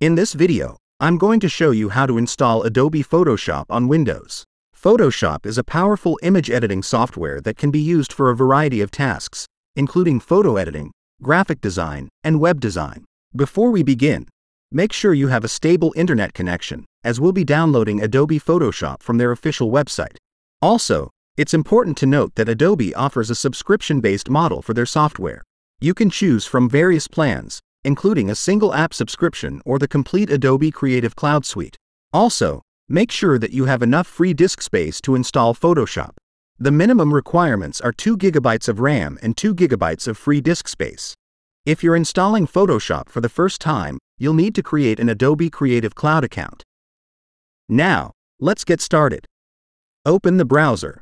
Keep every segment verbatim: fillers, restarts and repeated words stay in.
In this video, I'm going to show you how to install Adobe Photoshop on Windows. Photoshop is a powerful image editing software that can be used for a variety of tasks, including photo editing, graphic design, and web design. Before we begin, make sure you have a stable internet connection, as we'll be downloading Adobe Photoshop from their official website. Also, it's important to note that Adobe offers a subscription-based model for their software. You can choose from various plans, including a single app subscription or the complete Adobe Creative Cloud suite. Also, make sure that you have enough free disk space to install Photoshop. The minimum requirements are two gigabytes of RAM and two gigabytes of free disk space. If you're installing Photoshop for the first time, you'll need to create an Adobe Creative Cloud account. Now, let's get started. Open the browser.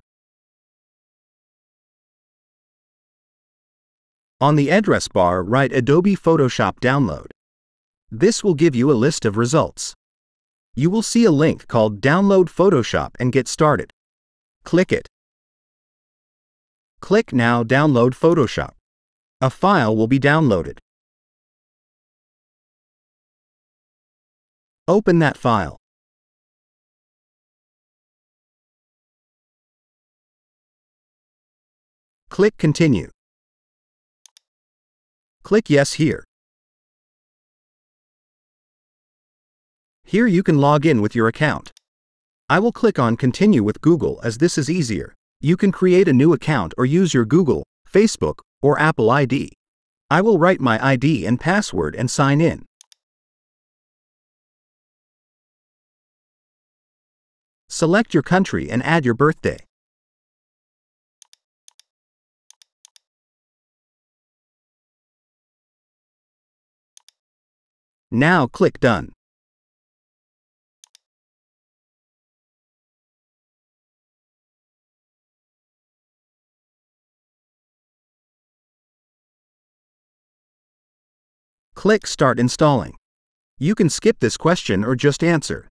On the address bar, write Adobe Photoshop Download. This will give you a list of results. You will see a link called Download Photoshop and Get Started. Click it. Click Now Download Photoshop. A file will be downloaded. Open that file. Click Continue. Click Yes here. Here you can log in with your account. I will click on Continue with Google as this is easier. You can create a new account or use your Google, Facebook, or Apple I D. I will write my I D and password and sign in. Select your country and add your birthday. Now click Done. Click Start Installing. You can skip this question or just answer.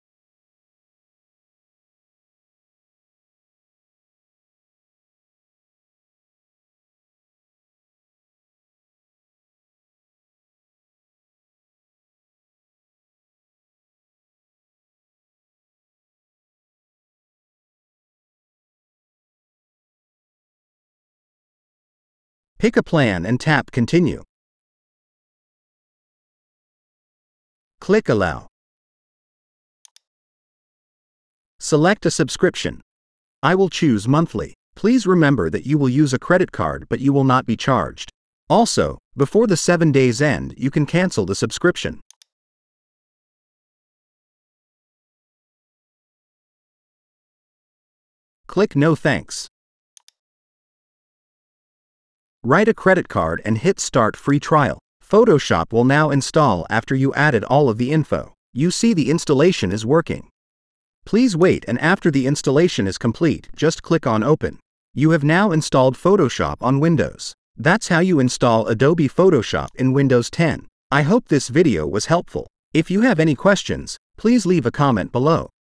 Pick a plan and tap Continue. Click Allow. Select a subscription. I will choose monthly. Please remember that you will use a credit card but you will not be charged. Also, before the seven days end, you can cancel the subscription. Click No Thanks. Write a credit card and hit Start Free Trial. Photoshop will now install after you added all of the info. You see the installation is working. Please wait, and after the installation is complete, just click on Open. You have now installed Photoshop on Windows. That's how you install Adobe Photoshop in Windows ten. I hope this video was helpful. If you have any questions, please leave a comment below.